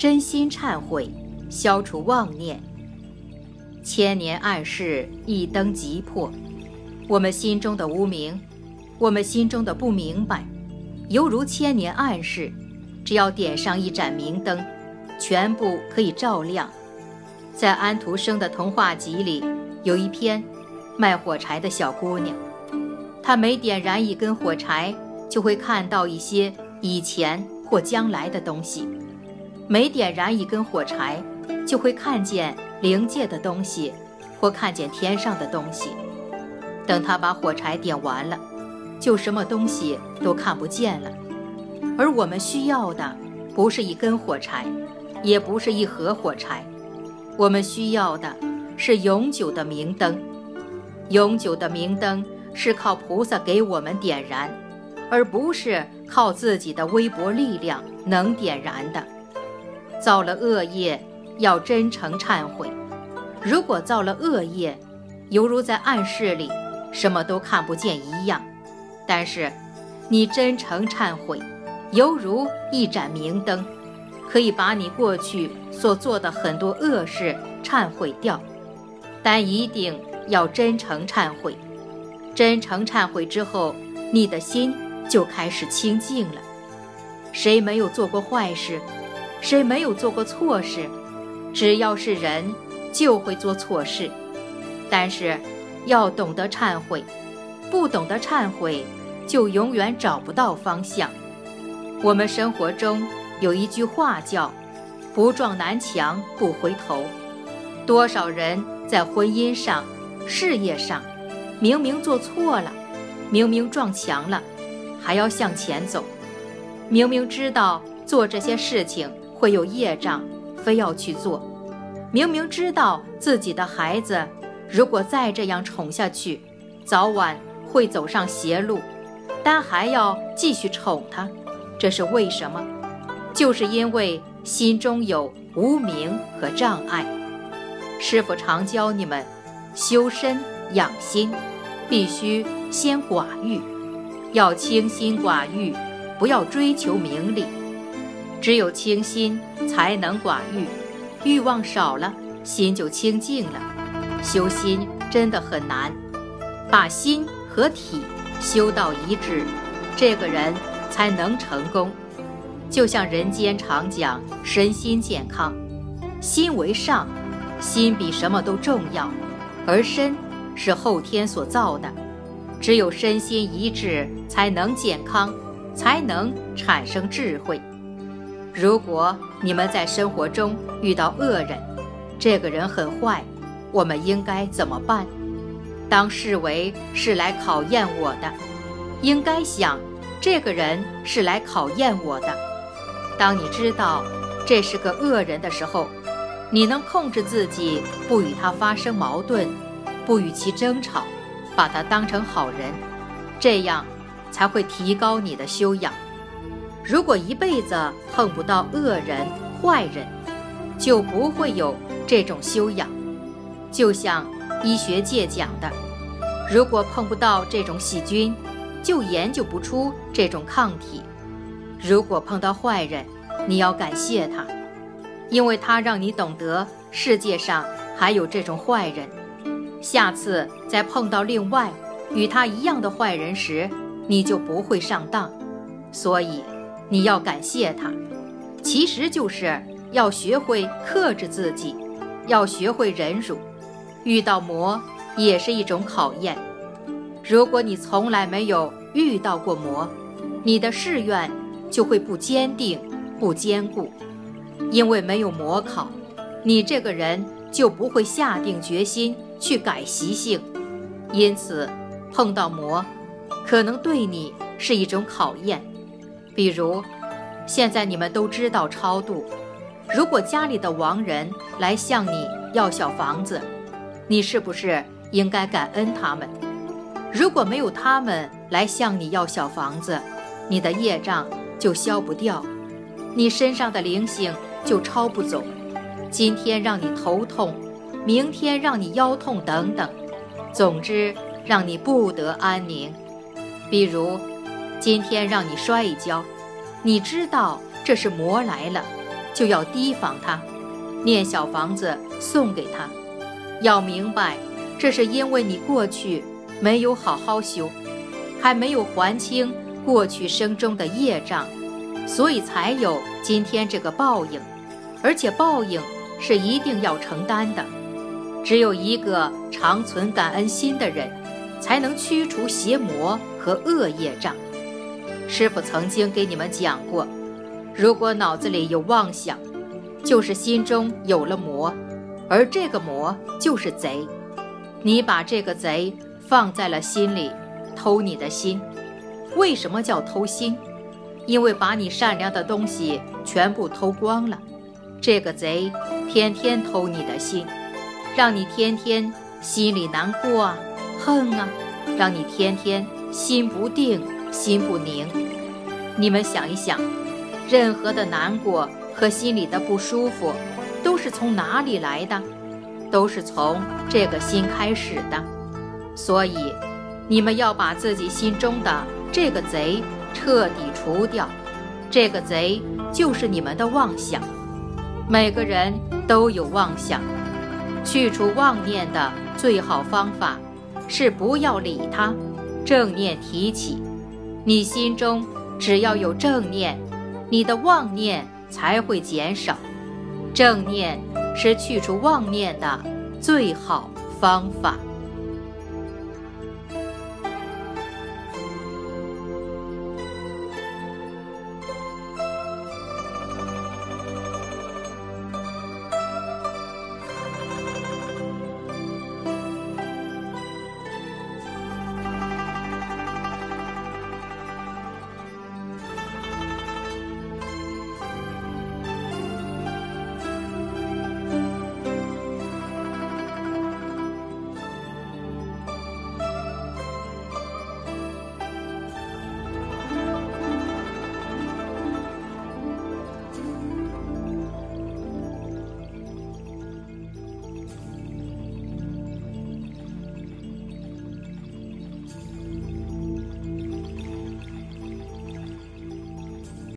真心忏悔，消除妄念。千年暗示，一灯即破。我们心中的无明，我们心中的不明白，犹如千年暗示，只要点上一盏明灯，全部可以照亮。在安徒生的童话集里，有一篇卖火柴的小姑娘，她每点燃一根火柴，就会看到一些以前或将来的东西。每点燃一根火柴，就会看见灵界的东西，或看见天上的东西。等他把火柴点完了，就什么东西都看不见了。而我们需要的不是一根火柴，也不是一盒火柴，我们需要的是永久的明灯。永久的明灯是靠菩萨给我们点燃，而不是靠自己的微薄力量能点燃的。造了恶业，要真诚忏悔。如果造了恶业，犹如在暗室里什么都看不见一样，但是你真诚忏悔，犹如一盏明灯，可以把你过去所做的很多恶事忏悔掉。但一定要真诚忏悔。真诚忏悔之后，你的心就开始清净了。谁没有做过坏事？谁没有做过错事？只要是人，就会做错事。但是要懂得忏悔，不懂得忏悔，就永远找不到方向。我们生活中有一句话叫“不撞南墙不回头”。多少人在婚姻上、事业上，明明做错了，明明撞墙了，还要向前走。明明知道做这些事情会有业障，非要去做。明明知道自己的孩子如果再这样宠下去，早晚会走上邪路，但还要继续宠他。这是为什么？就是因为心中有无明和障碍。师父常教你们，修身养心，必须先寡欲，要清心寡欲，不要追求名利。只有清心才能寡欲，欲望少了，心就清净了。修心真的很难，把心和体修到一致，这个人才能成功。就像人间常讲身心健康，心为上，心比什么都重要，而身是后天所造的。只有身心一致，才能健康，才能产生智慧。如果你们在生活中遇到恶人，这个人很坏，我们应该怎么办？当视为是来考验我的，应该想这个人是来考验我的。当你知道这是个恶人的时候，你能控制自己不与他发生矛盾，不与其争吵，把他当成好人，这样才会提高你的修养。如果一辈子碰不到恶人坏人，就不会有这种修养。就像医学界讲的，如果碰不到这种细菌，就研究不出这种抗体。如果碰到坏人，你要感谢他，因为他让你懂得世界上还有这种坏人。下次再碰到另外与他一样的坏人时，你就不会上当。所以你要感谢他，其实就是要学会克制自己，要学会忍辱。遇到魔也是一种考验。如果你从来没有遇到过魔，你的誓愿就会不坚定、不坚固。因为没有魔考，你这个人就不会下定决心去改习性。因此碰到魔可能对你是一种考验。比如现在你们都知道超度，如果家里的亡人来向你要小房子，你是不是应该感恩他们？如果没有他们来向你要小房子，你的业障就消不掉，你身上的灵性就超不走。今天让你头痛，明天让你腰痛等等，总之让你不得安宁。比如今天让你摔一跤，你知道这是魔来了， 就要提防他，念小房子送给他。要明白，这是因为你过去没有好好修，还没有还清过去生中的业障，所以才有今天这个报应，而且报应是一定要承担的。只有一个常存感恩心的人，才能驱除邪魔和恶业障。师父曾经给你们讲过，如果脑子里有妄想，就是心中有了魔，而这个魔就是贼。你把这个贼放在了心里，偷你的心。为什么叫偷心？因为把你善良的东西全部偷光了。这个贼天天偷你的心，让你天天心里难过啊，恨啊，让你天天心不定，心不宁。你们想一想，任何的难过和心里的不舒服，都是从哪里来的？都是从这个心开始的。所以，你们要把自己心中的这个贼彻底除掉。这个贼就是你们的妄想。每个人都有妄想，去除妄念的最好方法是不要理它，正念提起。你心中只要有正念，你的妄念才会减少。正念是去除妄念的最好方法。